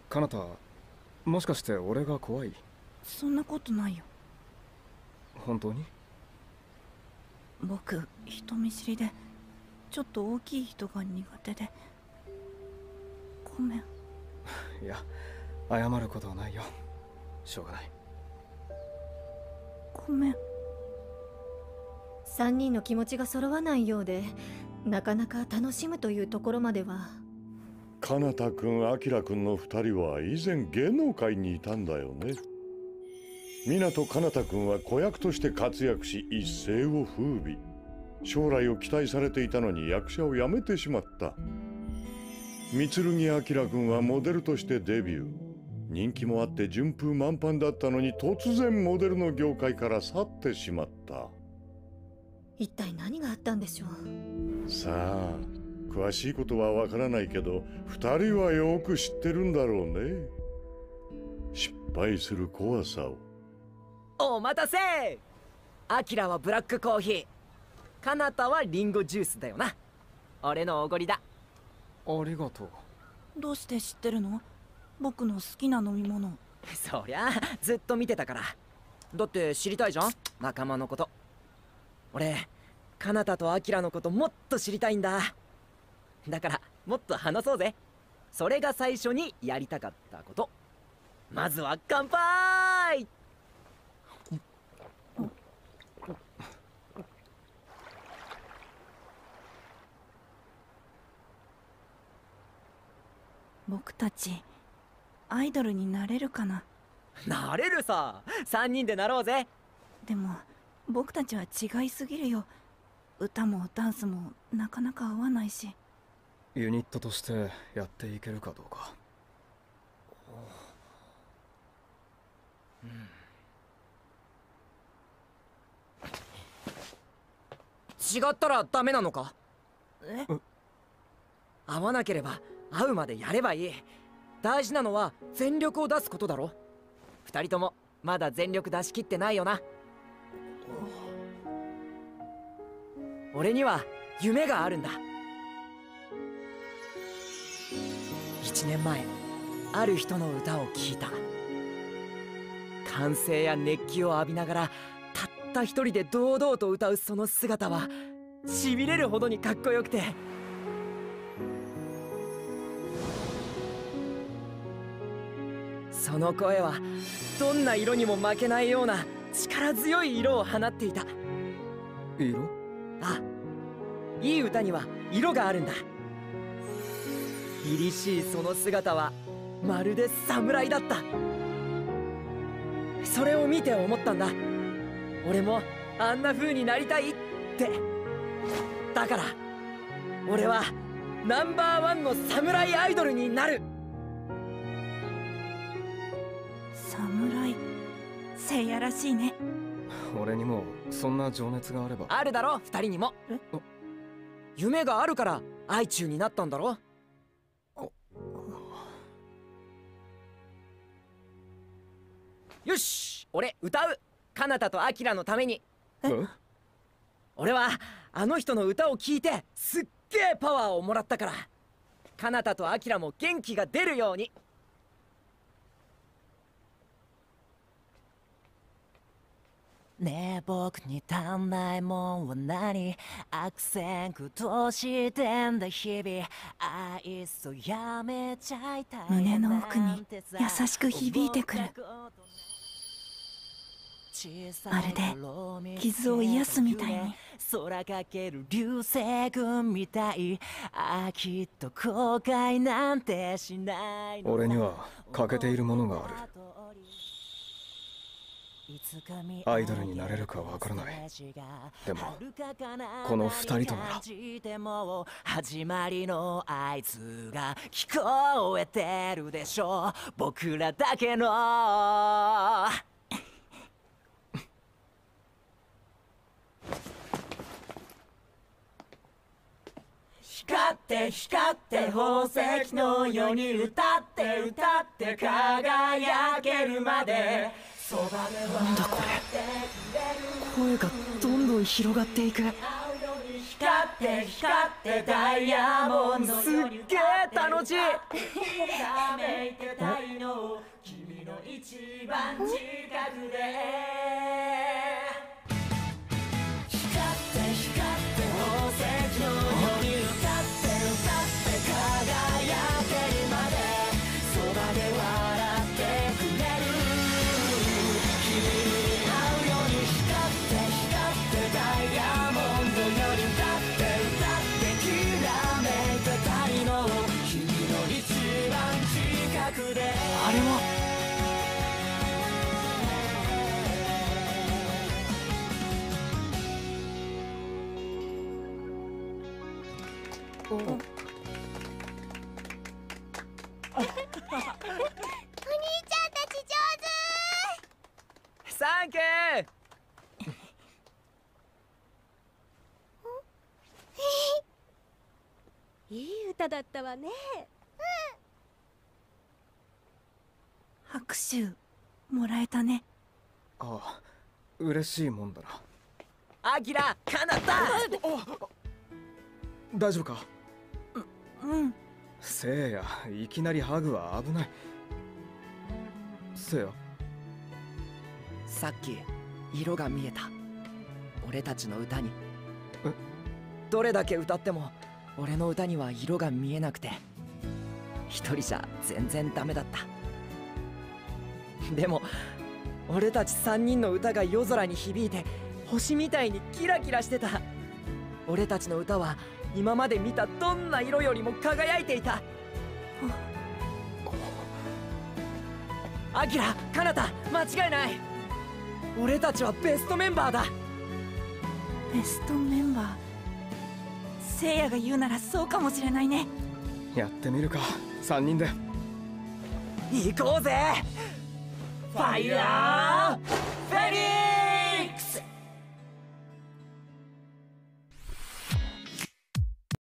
かなた、もしかして俺が怖い？ そんなことないよ。 本当に？ 僕人見知りでちょっと大きい人が苦手で。ごめん。 いや、謝ることはないよ。しょうがない。 ごめん。 3人の気持ちが揃わないようで、なかなか楽しむというところまでは。 かなたくん、あきらくんの2人は以前芸能界にいたんだよね。みなとかなたくんは子役として活躍し一世を風靡。将来を期待されていたのに役者を辞めてしまった。三剣あきらくんはモデルとしてデビュー。人気もあって順風満帆だったのに、突然モデルの業界から去ってしまった。 一体何があったんでしょう。 さあ、詳しいことはわからないけど、2人はよく知ってるんだろうね。失敗する怖さを。 お待たせ。アキラはブラックコーヒー、カナタはリンゴジュースだよな。俺のおごりだ。 ありがとう。 どうして知ってるの？僕の好きな飲み物。 そりゃずっと見てたから。だって知りたいじゃん、仲間のこと。俺カナタとアキラのこともっと知りたいんだ。だからもっと話そうぜ。それが最初にやりたかったこと。まずは乾杯。 僕たちアイドルになれるかな？ なれるさ。3人でなろうぜ。 でも僕たちは違いすぎるよ。歌もダンスもなかなか合わないし。 ユニットとしてやっていけるかどうか。 違ったらダメなのか？ え？ 合わなければ会うまでやればいい。大事なのは全力を出すことだろ。2人ともまだ全力出し切ってないよな。俺には夢があるんだ。1年前ある人の歌を聴いた。歓声や熱気を浴びながらたった一人で堂々と歌うその姿はしびれるほどにかっこよくて、その声はどんな色にも負けないような力強い色を放っていた。 色？ あ、いい歌には色があるんだ。凛々しいその姿はまるで侍だった。それを見て思ったんだ。俺もあんな風になりたいって。だから俺はナンバーワンの侍アイドルになる。 侍、せいやらしいね。 俺にもそんな情熱があれば。 あるだろ、2人にも。夢があるからアイチューになったんだろ。よし、俺歌う。カナタとアキラのために。俺はあの人の歌を聴いてすっげえパワーをもらったから、カナタとアキラも元気が出るように。ねえ僕に足んないもんは何？悪戦苦闘してんだ日々。愛想やめちゃいたい。 胸の奥に優しく響いてくる。まるで傷を癒すみたいに。 空かける流星群みたい。きっと後悔なんてしないの。 俺には欠けているものがある。アイドルになれるかわからない。でもこの2人となら。 始まりの合図が聞こえてるでしょう、僕らだけの。光って光って宝石のように歌って歌って輝けるまで。なんだこれ、声がどんどん広がっていく。光っって光ってダイヤモンドすっげえ楽しい。 ひらめいてたいの君の一番近くで光って光って宝石のように歌って輝けるまでそばで笑ってくれる君に合うように光ってダイヤモンドより歌ってきらめいてたいの君の一番近くであれはお兄ちゃんたち上手。 サンキュー。 いい歌だったわね。 拍手もらえたね。 ああ、嬉しいもんだな。 アキラ、カナタ。 大丈夫か？ うん。 せいや、いきなりハグは危ない。せいや、 さっき色が見えた。俺たちの歌に。どれだけ歌っても俺の歌には色が見えなくて、一人じゃ全然ダメだった。でも俺たち3人の歌が夜空に響いて星みたいにキラキラしてた。俺たちの歌は今まで見たどんな色よりも輝いていた。アキラ、カナタ、間違いない。俺たちはベストメンバーだ。 ベストメンバー。せいやが言うならそうかもしれないね。 やってみるか、3人で。 行こうぜ。ファイヤー